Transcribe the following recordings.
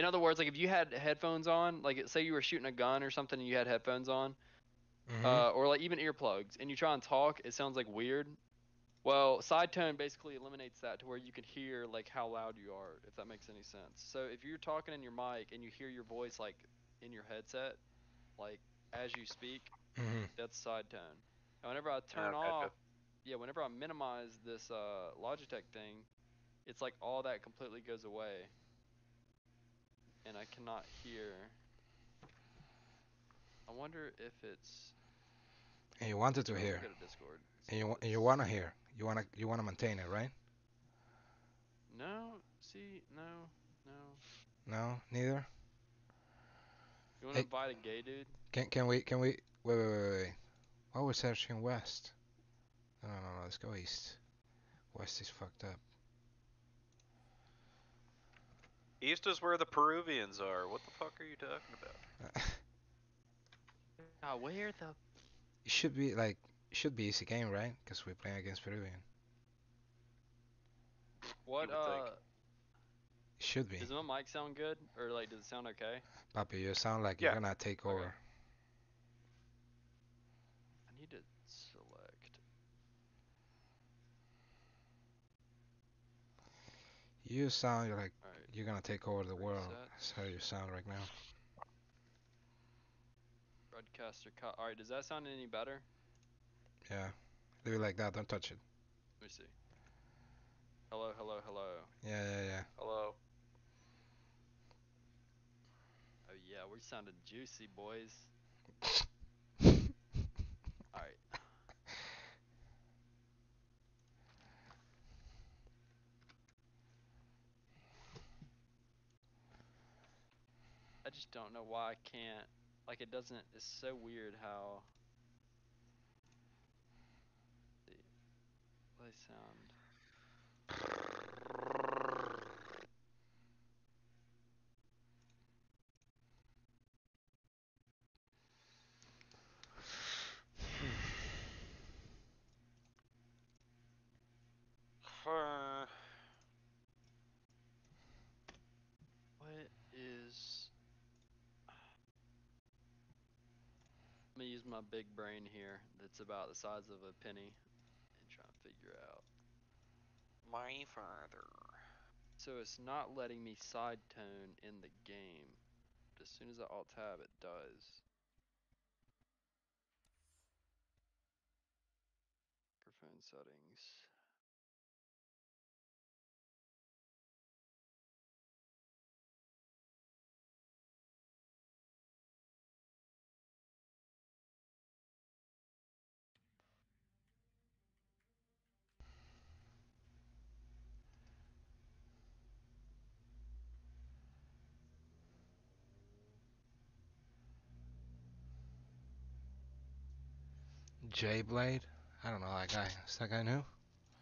In other words, like if you had headphones on, like say you were shooting a gun or something and you had headphones on, or like even earplugs, and you try and talk, it sounds like weird. Well, side tone basically eliminates that to where you can hear like how loud you are, if that makes any sense. So if you're talking in your mic and you hear your voice like in your headset, like as you speak, that's side tone. And whenever I turn off, yeah, whenever I minimize this Logitech thing, it's like all that completely goes away, and I cannot hear. I wonder if it's. And you wanted to hear. Go to Discord. And you wanna hear. You wanna maintain it, right? No, see, no, no. No, neither. You want to Hey, invite a gay dude? can we wait. Why we're searching west? No, let's go east. West is fucked up. East is where the Peruvians are. What the fuck are you talking about? Where the? It should be easy game, right? Because we're playing against Peruvian. What It should be. Does my mic sound good, or like does it sound okay? Papi, you sound like you're gonna take over. Okay. I need to select. You sound like you're gonna take over the world. Reset. That's how you sound right now. Broadcaster cut. All right, does that sound any better? Yeah. Leave it like that. Don't touch it. Let me see. Hello, hello, hello. Yeah. Hello. Oh yeah, we're sounding juicy, boys. All right. I just don't know why I can't. Like it doesn't. It's so weird how. Play sound. What is? I'm gonna use my big brain here. That's about the size of a penny, and try and figure out. My father. So it's not letting me side tone in the game. But as soon as I alt tab, it does. Microphone settings. J-Blade? I don't know that guy. Is that guy new?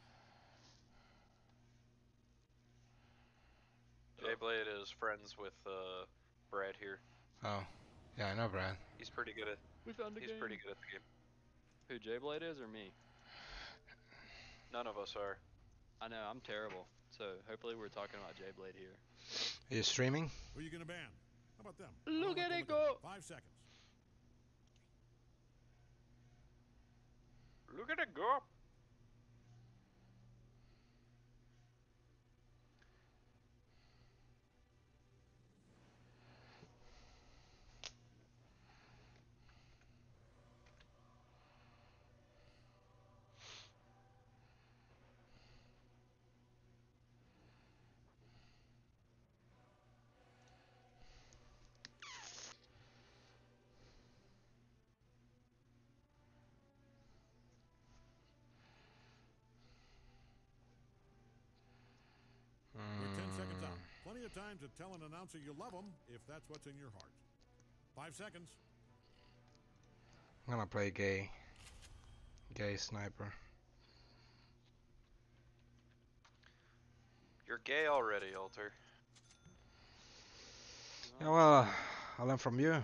J-Blade is friends with Brad here. Oh, yeah, I know Brad. He's pretty good at. We found a game. He's pretty good at the game. Who, J-Blade is or me? None of us are. I know, I'm terrible. So hopefully we're talking about J-Blade here. Are you streaming? Who are you gonna ban? How about them? Look at it go! 5 seconds. Look at it go! We're 10 seconds out. Plenty of time to tell an announcer you love them if that's what's in your heart. 5 seconds. I'm gonna play gay. Gay sniper. You're gay already, Alter. Yeah, well, I learned from you.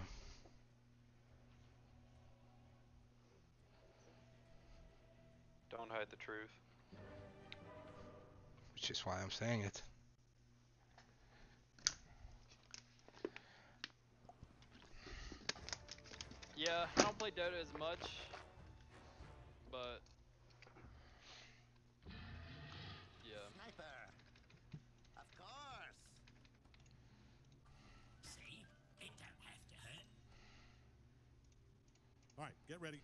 Don't hide the truth. Which is why I'm saying it. Yeah, I don't play Dota as much, but yeah. Sniper. Of course. See? It don't have to hurt. All right, get ready.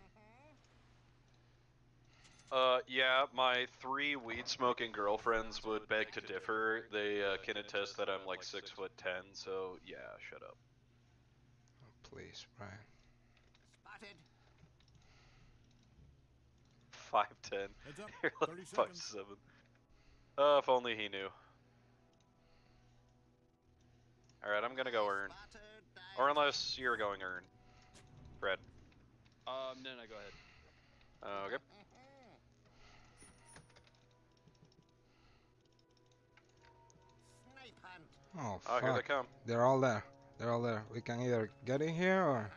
Yeah, my 3 weed-smoking girlfriends would beg to differ. They can attest that I'm like 6'10", so yeah, shut up. Oh, please, Brian. Spotted. 5'10". Heads up. You're 30 like seconds. 5'7". If only he knew. Alright, I'm gonna go earn. Spotted. Or unless you're going earn. Fred. No, go ahead. Okay. Snipe hunt. Oh, Oh, here they fuck. come. They're all there. They're all there. We can either get in here or...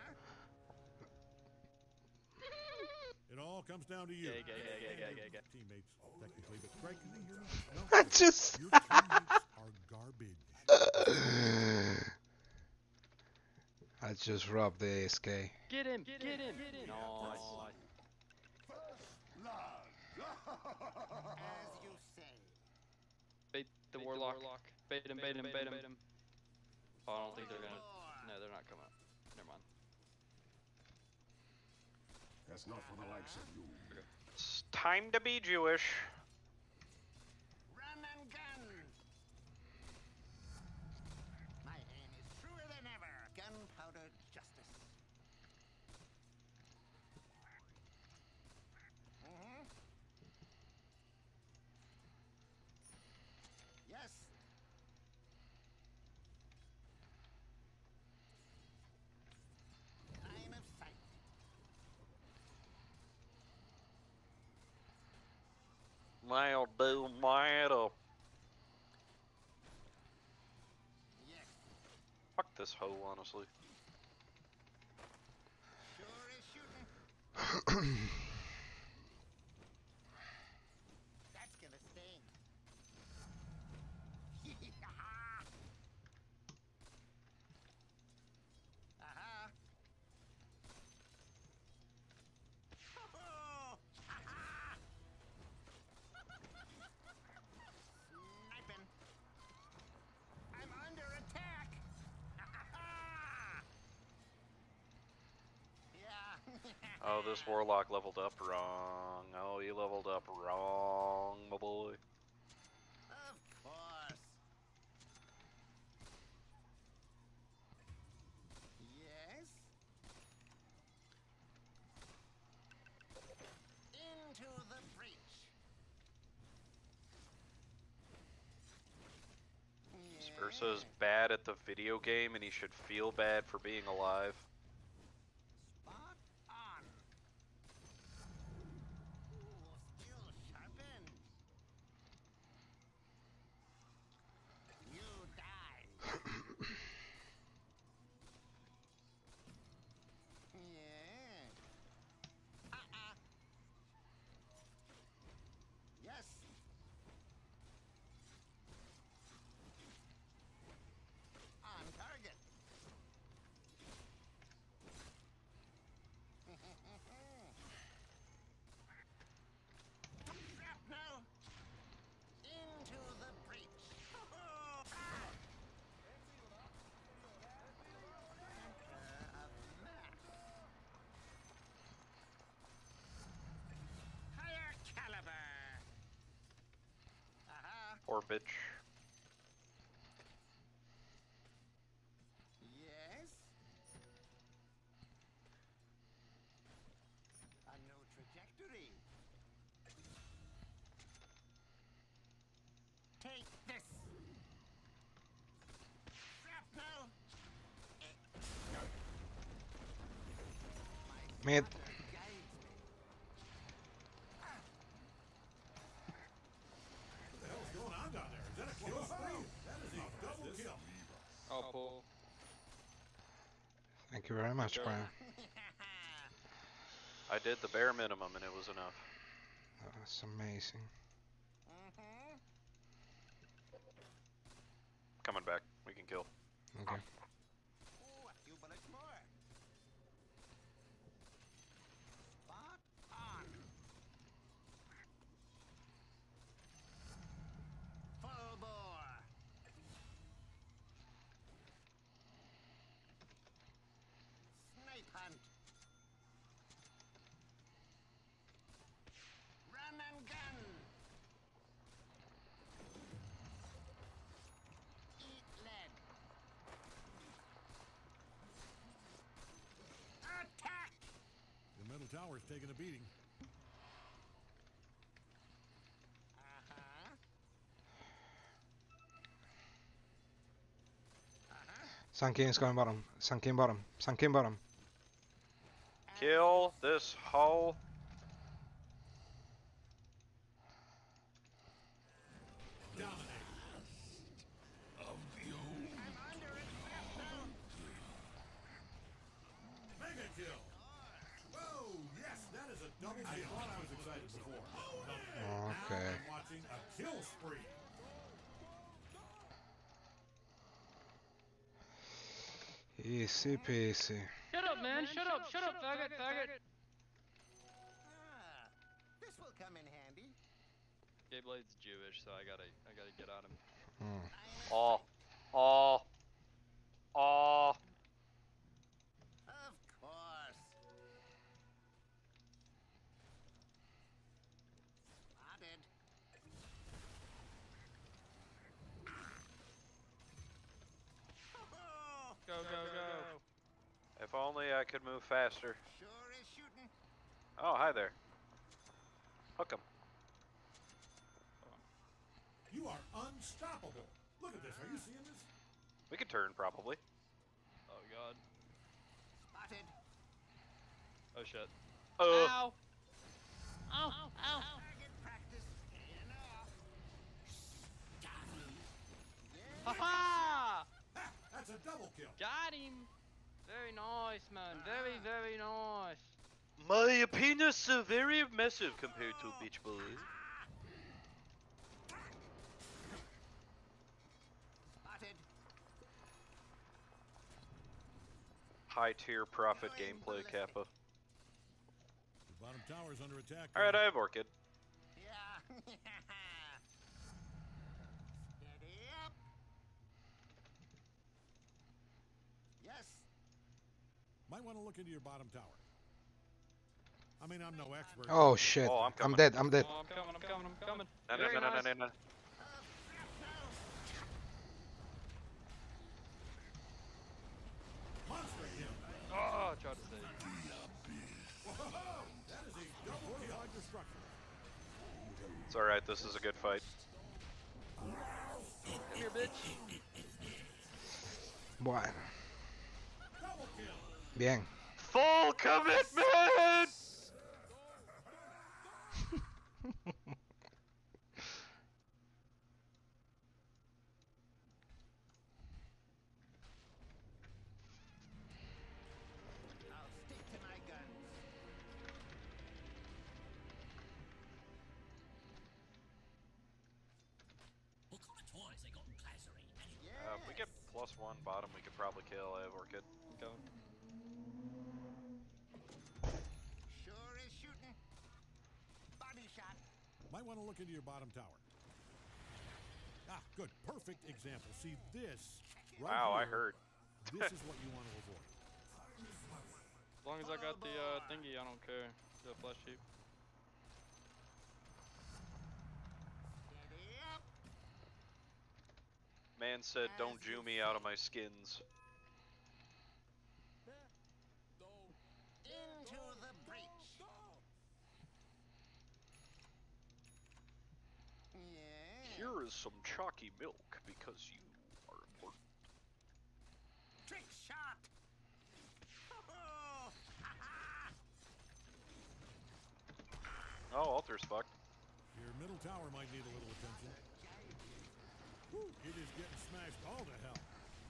It all comes down to you. Gay. Teammates, technically, but Greg, can you hear me? No. I just... Your teammates are garbage. I just robbed the ASK. Get him! Nice. As you say. Bait the warlock. Bait him. Oh, I don't think they're gonna. No, they're not coming up. Never mind. That's not for the likes of you. It's time to be Jewish. Run and gun. My aim is truer than ever. Gunpowder justice. Yes. Line of sight. I'll do my Yes. Fuck this hoe, honestly. Sure is shooting. That's gonna sting. Aha. Ho-ho! Aha! Sniping. I'm under attack. Yeah. Oh, this warlock leveled up wrong. Oh, he leveled up wrong, my boy. Of course. Yes. Into the breach. This Ursa's bad at the video game and he should feel bad for being alive. Spot on. Ooh, still sharpened. You die. Yeah. Yes. On target. Shrapnel. Into the breach. Center of mass. Higher caliber. Aha. Poor bitch. Yes. A new trajectory. Take this. Shrapnel. My Mid. spotted guides me. What the hell's going on down there? Is that a kill spree? That is a double kill. Oh, pull. Thank you very much, Brian. I did the bare minimum and it was enough. That's amazing. Coming back. We can kill. Okay. Ooh, a few bullets more. tower's taking a beating. Sun King's going bottom. Sun King bottom. Sun King bottom. Kill this hoe. Dominate. Mega kill. Whoa, yes, that is a double kill. I thought I was excited before. Okay. Now I'm watching a kill spree. Easy peasy. Shut up, man. Shut up, faggot, faggot. This will come in handy. Gayblade's Jewish, so I gotta get at him. Oh. Oh. Oh. Of course. Spotted. Go, go, go. If only I could move faster. Sure is shooting. Oh, hi there. Hook 'em. You are unstoppable. Look at this. Are you seeing this? We could turn, probably. Oh god. Spotted. Oh shit. Oh. Ow! Ow! Ow! Target practice. Paying off. Ha ha! Ha! That's a double kill. Got him! Very nice, man. Very, very nice. My penis is very massive compared to Beach Boy. Spotted. High tier profit gameplay, Kappa. The bottom tower's under attack. Alright, I have Orchid. Yeah. Steady up. Yes. Might want to look into your bottom tower. I mean, I'm no expert. Oh shit. Oh, I'm I'm coming. dead. I'm dead. Oh, I'm coming, I'm coming, I'm coming. No, no, Very no, no, nice. no, no, no. Monster kill. Oh, I tried to save. Whoa, that is a double kill. Hard destruction. It's alright, this is a good fight. Come here, bitch. Bueno. Double kill. Bien. Full commitment! I'll stick to my guns. What kind of toys they got in Glazzery? Yeah. If we get +1 bottom, we could probably kill. I have Orchid. Go. Sure is shooting. Body shot. Might want to look into your bottom tower. Ah, good. Perfect example. See this right Wow, I here, heard. This is what you want to avoid. As long as I got the thingy, I don't care. The flesh sheep. Steady up. Man said, don't Jew me out of my skins. Into the breach. Yeah. Here is some chalky milk because you are important. Trick shot. Oh, Altar's fucked. Your middle tower might need a little attention. Whew, it is getting smashed all to hell.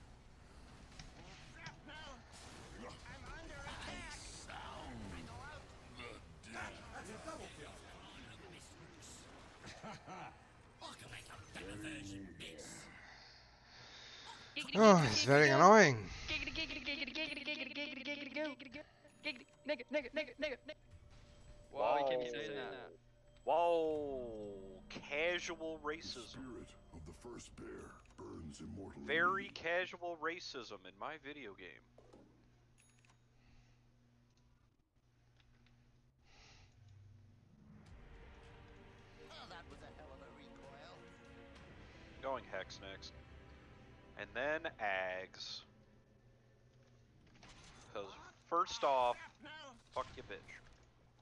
Shrapnel. I'm under attack. I go out. That's a double kill. I can make a better version of this. Oh, it's very annoying. Wow, you can't be Whoa. saying that. Whoa, casual racism. Spirit of the first bear burns immortal. Very casual racism in my video game. Oh, that was a hell of a recoil. Going Hex next. And then Ags. Because first off, Shrapnel. fuck you bitch.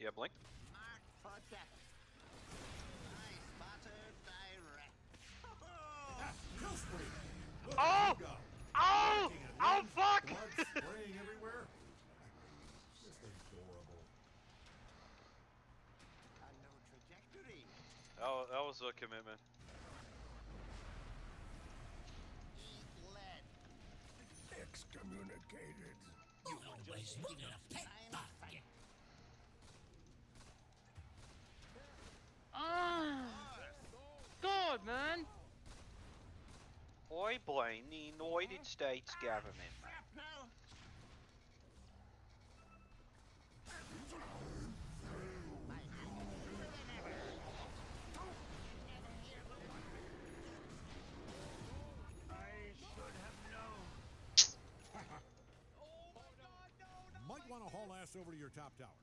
Yeah, blink. Marked for death. I spotted direct. Kill spree. Look, Oh! you go. Oh! Looking at Oh, limbs, fuck! Blood spraying everywhere. Just adorable. A new trajectory. Oh, that was a commitment. Eat lead. Excommunicated. You always look at a pet Line of bug. sight. God, man. I blame the United States government. Shrapnel. My hand is truer than ever. Might want to haul ass over to your top tower.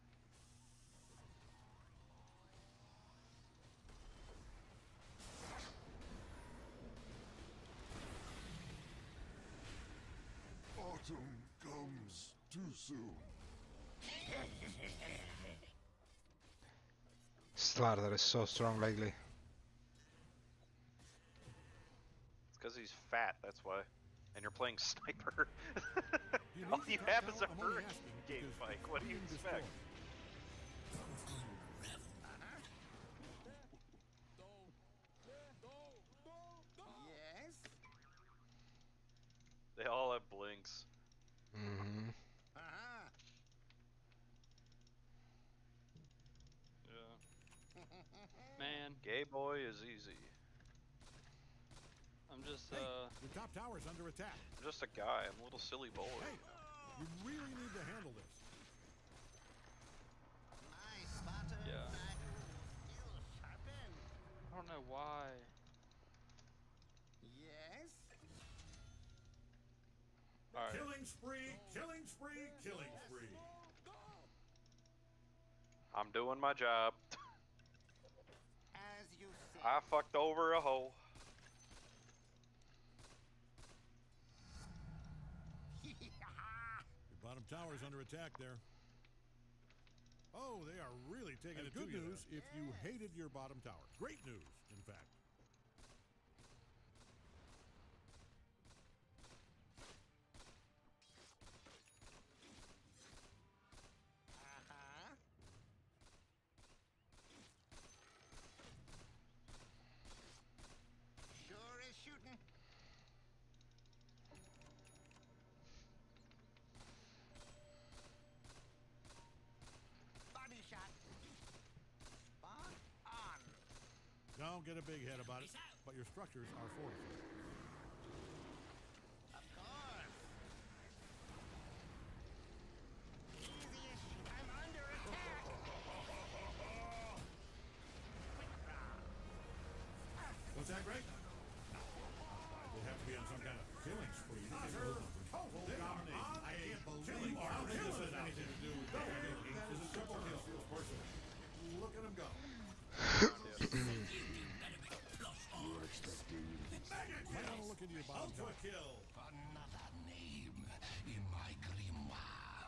Autumn comes too soon. Slardar is so strong lately. It's because he's fat, that's why. And you're playing sniper. You All need you the top have is a tower? I'm only hurricane asking game, because Mike. What do you being expect? destroyed. Yes. They all have blinks. Mm-hmm. Uh-huh. Yeah. Man, Gay boy is easy. I'm just Hey, your top tower's under attack. I'm just a guy. I'm a little silly boy. Hey, you really need to handle this. My spotted Yeah. dagger still sharpened. I don't know why. Yes. All right. Killing spree, killing spree, killing spree. I'm doing my job. As you say. I fucked over a hoe. Your bottom tower's under attack there. Oh, they are really taking it to you. Good news if you hated your bottom tower. Great news, in fact. Uh-huh. Sure is shooting. Body shot. Spot on. Don't get a big head about it, but your structures are fortified. Of course. Easy as shit. I'm under attack. What's that, Greg? They have to be on some kind of killing spree. Total domination. I can't believe I don't think this has anything to do with double kill. This is triple kill. Feels personal. Look at him go. Might want to look into your bottom tower. Kill. Another name in my grimoire.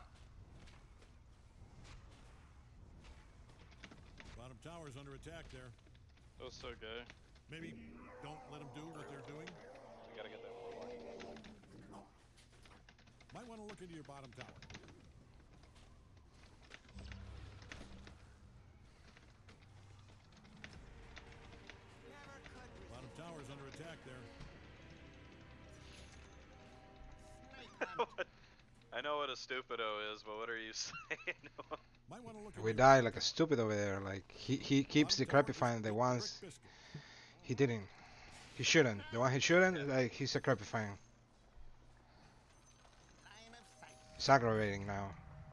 Bottom tower's under attack there. That was so gay. Maybe don't let them do what they're doing. We gotta get that warlock. Might want to look into your bottom tower. Never could resist. Bottom tower's under attack there. Snake hunt. I know what a stupido is, but what are you saying? Might want to look. We die like a stupid over there. Like he keeps decrepifying the ones he didn't. He shouldn't. The one he shouldn't, like he's decrepifying. Line of sight. It's aggravating now.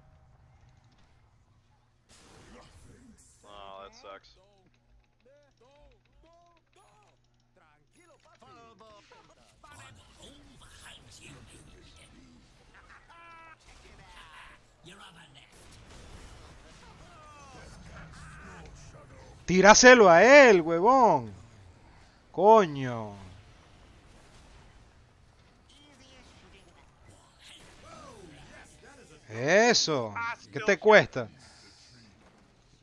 Oh, that sucks. Full bow. All the hands you need. Check it out. Your other left. Tíraselo a él, huevón. Coño. Easy as shooting. Eso. ¿Qué te cuesta?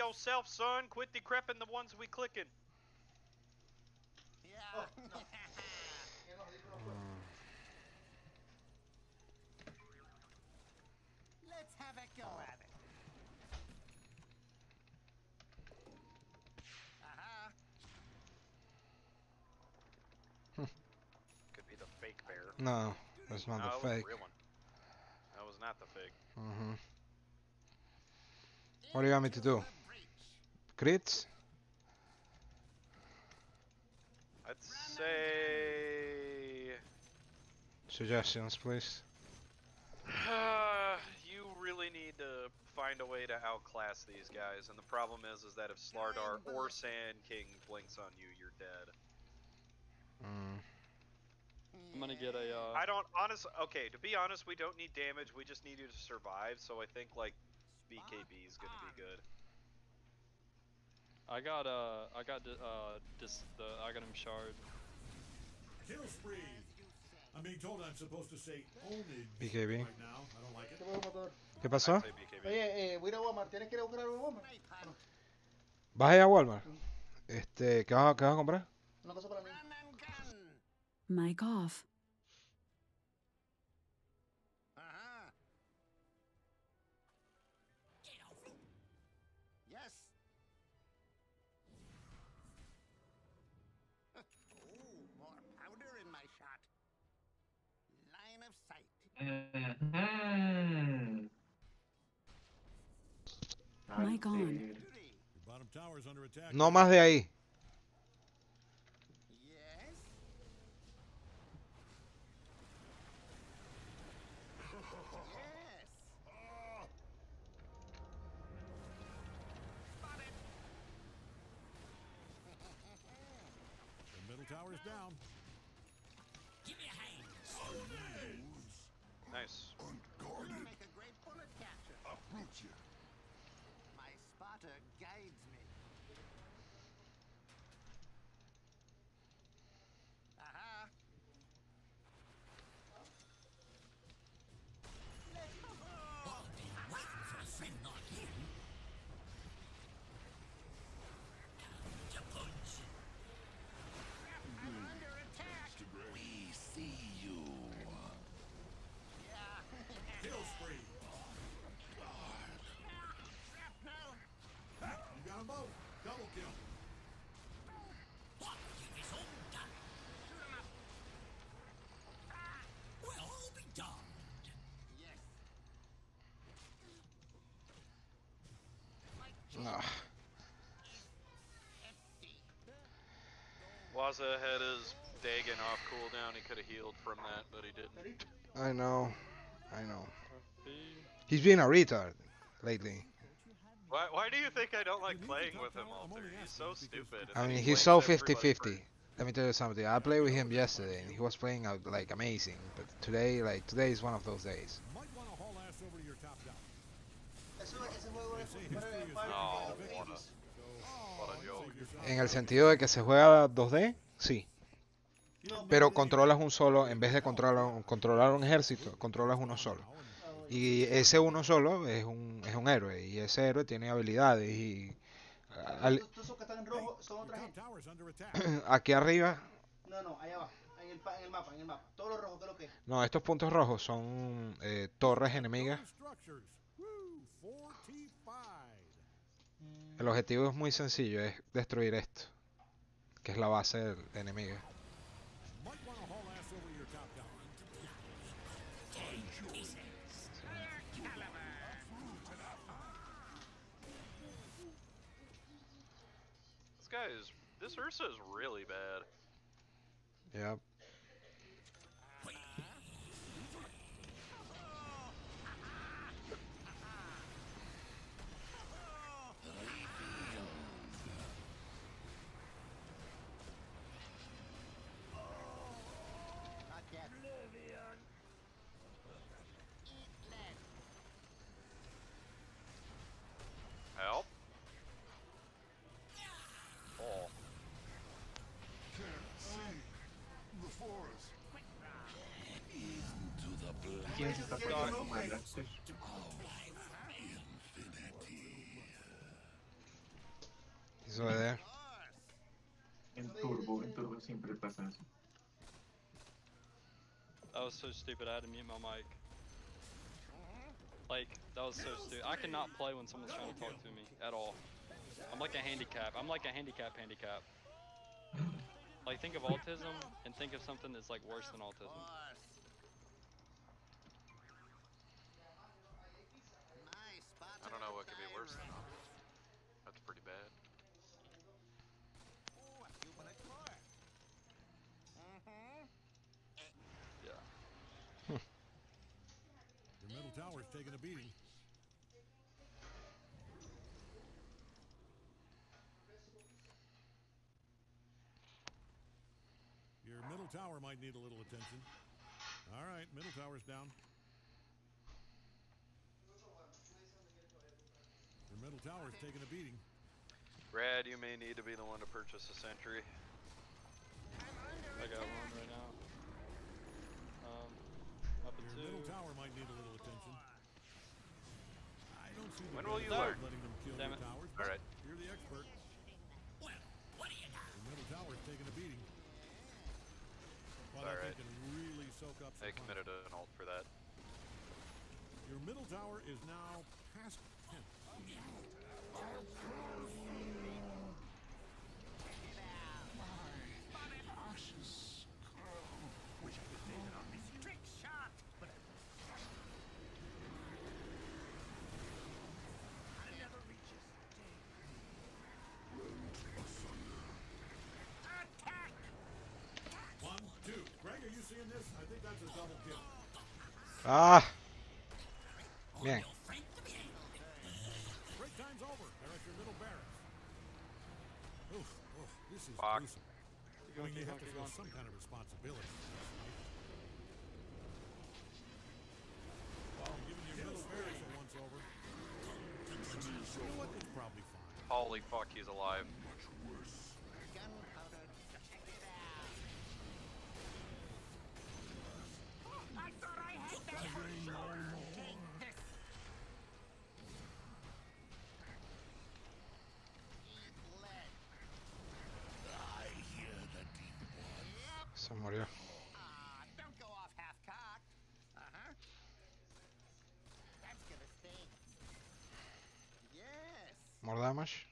yourself, son. Quit decrepping the ones we clicking. Yeah. Let's have a go at it. Aha. Could be the fake bear. No, that's not No, the it was fake. the real one. That was not the fake. Mm-hmm. What do you want me to do? Crits? I'd say Suggestions, please. you really need to find a way to outclass these guys, and the problem is that if Slardar or Sand King blinks on you, you're dead. Mm. I'm gonna get a. I don't okay, to be honest, we don't need damage. We just need you to survive. So I think like BKB is gonna be good. I got the Aghanim shard. Kill spree. I'm being told I'm supposed to say ownage BKB. right now. I don't like it. Te puedo matar. ¿Qué pasó? I'd say BKB. Oye, voy a ir a Walmart. ¿Tienes que ir a buscar algo en Walmart? ¿Vas a ir a Walmart? ¿Qué vas a comprar? Una cosa para mí. Run and gun. Mic off. Aha. Yes. Oh, more powder in my shot. Line of sight. Mic on. Your bottom tower is under attack. No más de ahí. Yes. Yes. Spotted. The middle tower is down. Give me a hand. Nice. Unguarded. Make a great bullet catcher. Approach it. My spotter guides me. Aha. Oh, been waiting for a friend like you. Time to punch. I'm under attack. We see you. Yeah. Kill spree. Shrapnel. You got them both. Double kill. What have is all done? Shoot 'em up. Well, I'll be damned. Yes. Ah, Empty. Waza had his Dagon off cooldown. He could have healed from that, but he didn't. I know. He's been a retard lately. Why do you think I don't like playing with him, Alter? He's so stupid. and I then mean, he he's blames so everybody 50-50. Let me tell you something. I played with him yesterday, and he was playing out like amazing. But today is one of those days. Might want to haul ass over to your top tower. Ese juego es para el No, Fire. What a joke. En el sentido de que se juega 2D, sí. Pero controlas un solo, en vez de controlar un ejército, controlas uno solo. Y ese uno solo es un héroe, y ese héroe tiene habilidades. Y Todos esos que están en rojo son Your otra top gente. tower is under attack. aquí arriba, No, allá abajo. En el mapa. Todos los rojos, ¿qué es lo que es? no, estos puntos rojos son torres enemigas. Structures. Woo, fortified. El objetivo es muy sencillo, es destruir esto, que es la base enemiga. Might want to haul ass over to your top tower. This Ursa is really bad. Yep. Not yet. Eat lead. Help. Oh. Can't see the forest. Into the black ¿Quién se está poniendo mal? of infinity. over there. En turbo siempre pasa eso. That was so stupid. I had to mute my mic. Like, that was so stupid. I cannot play when someone's trying to talk to me at all. I'm like a handicap. I'm like a handicap. Like, think of autism and think of something that's like worse than autism. I don't know what could be worse than autism. That's pretty bad. Yeah. Your middle tower's taking a beating. Your middle tower might need a little attention. All right, middle tower's down. Your middle tower's taking a beating. Brad, you may need to be the one to purchase a sentry. I got one right now. Up at Your 2. middle tower might need a little attention. I don't see the When will you benefit of learn? letting them kill Damn your it. towers. All right. You're the expert. Well, what do you know? Your middle tower's taking a beating. Well, All that right. thing can really soak up some They committed an ult for that. Your middle tower is now past 10. One, two. Greg, are you seeing this? I think that's a double kill. Ah. Bien. Break time's over. They're at your middle barracks. Oof, this is Fuck. gruesome. I mean, you have to feel some kind of responsibility. Wow, giving your middle barracks a once over. You know what? It's probably fine. Holy fuck, he's alive. Gunpowder, check it out. I thought I had that. Take this. Eat lead. Se murió. Don't go off half-cocked. That's gonna sting. Yes. More damage.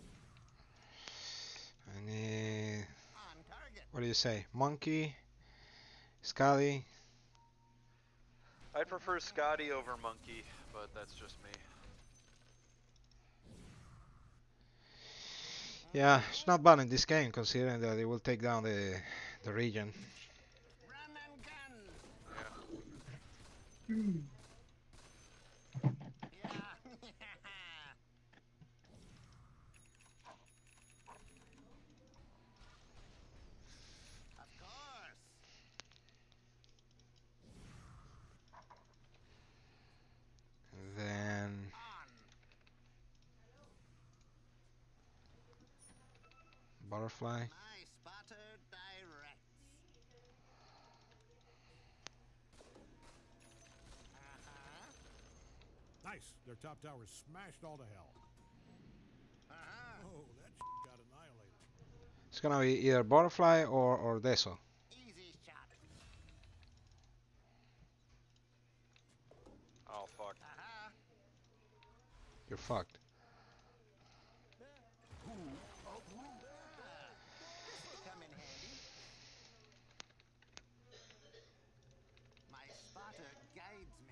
I need. On target. What do you say? Monkey, Scotty. I'd prefer Scotty over Monkey, but that's just me. Yeah, it's not bad in this game considering that it will take down the region. Run and gun. Yeah. Of course. And then On. butterfly. My spotter directs. Nice. Their top tower's smashed all to hell. Oh, that got annihilated. It's gonna be either butterfly or Deso. Easy shot. Oh fuck. You're fucked. This'll come in handy. My spotter guides me.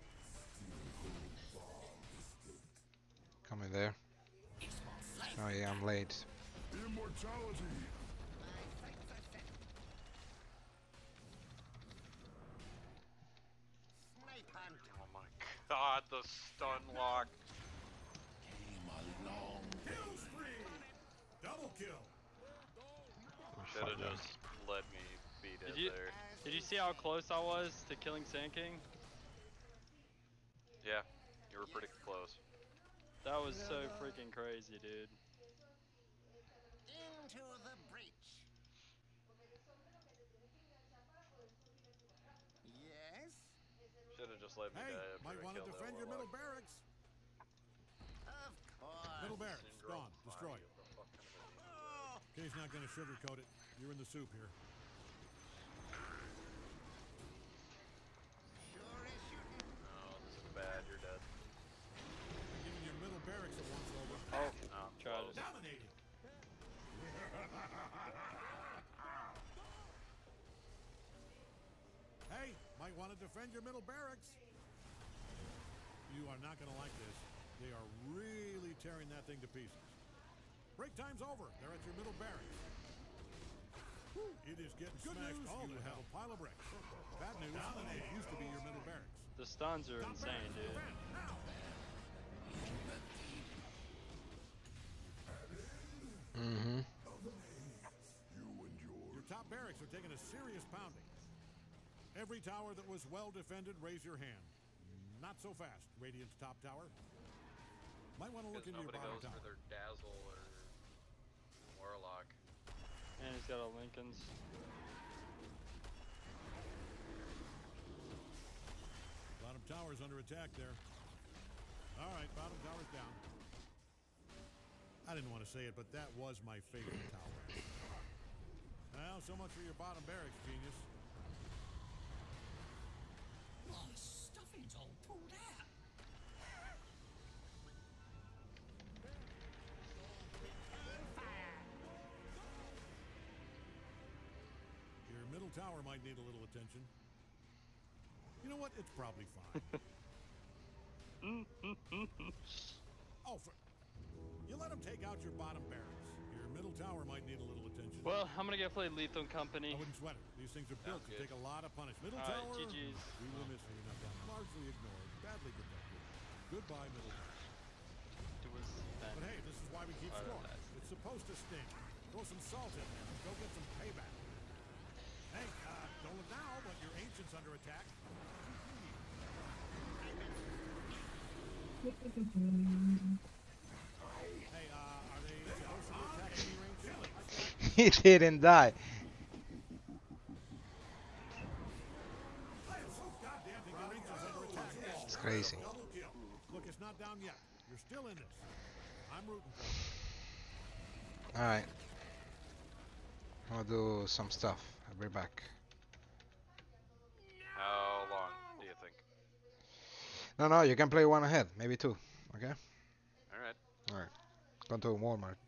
Coming there. Oh yeah, I'm late. Immortality. My sights are set. Snipe hunt. Oh my god, the stun lock. Kill spree! Double kill. Should have just let me beat it there. Did you see how close I was to killing Sand King? Yeah, you were pretty close. That was so freaking crazy, dude. Into the breach. Yes? Should have just let me Hey, die after might I want to killed that defend your middle warlock. barracks. Of course. Middle barracks, Syndrome gone, destroyed. fire, the fuck kind of a demon. Kay's not gonna sugarcoat it. You're in the soup here. Oh, this is bad. You're dead. Giving your middle barracks a once over. Oh, Oh, tried it. Dominated. Hey, might want to defend your middle barracks. You are not going to like this. They are really tearing that thing to pieces. Break time's over. They're at your middle barracks. Whew, it is getting good smashed. News, you have a pile of bricks. Bad news, it used to be your middle barracks. The stuns are insane, dude. Mm-hmm. Your top barracks are taking a serious pounding. Every tower that was well defended, raise your hand. Not so fast, Radiant's top tower. Might want to look into your Nobody bottom goes tower. for their Dazzle or Warlock. And he's got a Lincoln's. Bottom tower's under attack there. All right, bottom tower's down. I didn't want to say it, but that was my favorite tower. Well, so much for your bottom barracks, genius. My stuffing's all pulled out. Your middle tower might need a little attention. You know what? It's probably fine. Oh, you let him take out your bottom barracks. Your middle tower might need a little attention. Well, I'm gonna go play Lethal Company. I wouldn't sweat it. These things are built to take a lot of punishment. Middle Alright, tower, GG's. we will miss you. Not done. Largely ignored. Badly protected. Goodbye, middle tower. But hey, this is why we keep score. It's supposed to sting. Throw some salt in there. Go get some payback. Hey, don't look now, but your ancient's under attack. Hey, are they supposed to be attacking your ancient? He didn't die. It's crazy. Double kill. Look, it's not down yet. You're still in this. I'm rooting for you. Alright. I'll do some stuff. I'll be back. How long do you think? No, you can play one ahead. Maybe two. Okay? Alright. Alright. Go to Walmart.